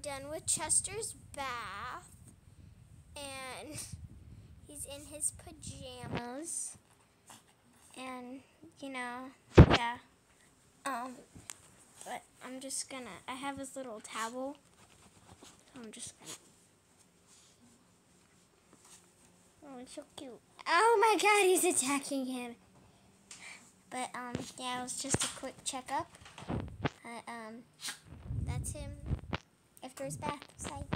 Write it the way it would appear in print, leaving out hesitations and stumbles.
done with Chester's bath, and he's in his pajamas, and yeah. But I'm just gonna. I have his little towel, so I'm just gonna. Oh, it's so cute. Oh my God, he's attacking him. But yeah, it was just a quick checkup. That's him after his bath. Bye.